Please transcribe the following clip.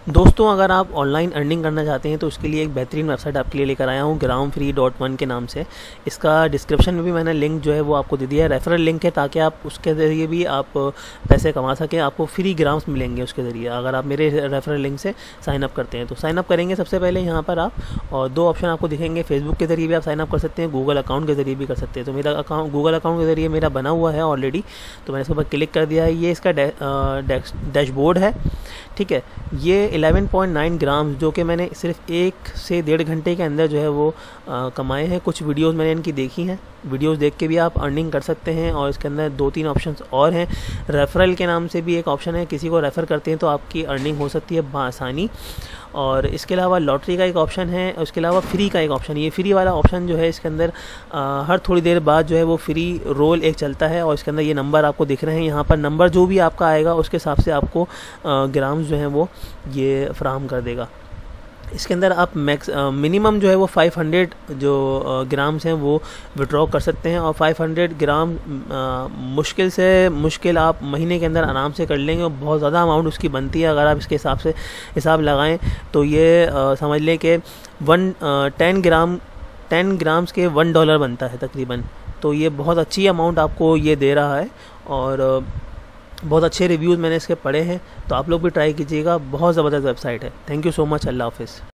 दोस्तों, अगर आप ऑनलाइन अर्निंग करना चाहते हैं तो उसके लिए एक बेहतरीन वेबसाइट आपके लिए लेकर आया हूँ, gramfree.1 के नाम से। इसका डिस्क्रिप्शन में भी मैंने लिंक जो है वो आपको दे दिया है, रेफरल लिंक है, ताकि आप उसके ज़रिए भी आप पैसे कमा सकें। आपको फ्री ग्राम्स मिलेंगे उसके ज़रिए अगर आप मेरे रेफरल लिंक से साइन अप करते हैं। तो साइन अप करेंगे सबसे पहले यहाँ पर आप, और दो ऑप्शन आपको दिखेंगे। फेसबुक के ज़रिए भी आप साइन अप कर सकते हैं, गूगल अकाउंट के ज़रिए भी कर सकते हैं। तो मेरा अकाउंट गूगल अकाउंट के ज़रिए मेरा बना हुआ है ऑलरेडी, तो मैंने इसके ऊपर क्लिक कर दिया है। ये इसका डैशबोर्ड है, ठीक है। ये 11.9 ग्राम जो कि मैंने सिर्फ 1 से 1.5 घंटे के अंदर जो है वो कमाए हैं। कुछ वीडियोस मैंने इनकी देखी हैं, वीडियोस देख के भी आप अर्निंग कर सकते हैं। और इसके अंदर 2-3 ऑप्शंस और हैं। रेफरल के नाम से भी एक ऑप्शन है, किसी को रेफ़र करते हैं तो आपकी अर्निंग हो सकती है बआसानी। और इसके अलावा लॉटरी का एक ऑप्शन है, उसके अलावा फ्री का एक ऑप्शन। ये फ्री वाला ऑप्शन जो है इसके अंदर हर थोड़ी देर बाद जो है वो फ्री रोल एक चलता है, और इसके अंदर ये नंबर आपको दिख रहे हैं। यहाँ पर नंबर जो भी आपका आएगा उसके हिसाब से आपको ग्राम्स जो हैं वो ये फ्राहम कर देगा। इसके अंदर आप मिनिमम जो है वो 500 जो ग्राम्स हैं वो विड्रॉ कर सकते हैं। और 500 ग्राम मुश्किल से मुश्किल आप महीने के अंदर आराम से कर लेंगे, और बहुत ज़्यादा अमाउंट उसकी बनती है। अगर आप इसके हिसाब से हिसाब लगाएं तो ये समझ लें कि 10 ग्राम्स के $1 बनता है तकरीबन। तो ये बहुत अच्छी अमाउंट आपको ये दे रहा है, और बहुत अच्छे रिव्यूज़ मैंने इसके पढ़े हैं। तो आप लोग भी ट्राई कीजिएगा, बहुत ज़बरदस्त वेबसाइट है। Thank you so much. Allah हाफ़िज़।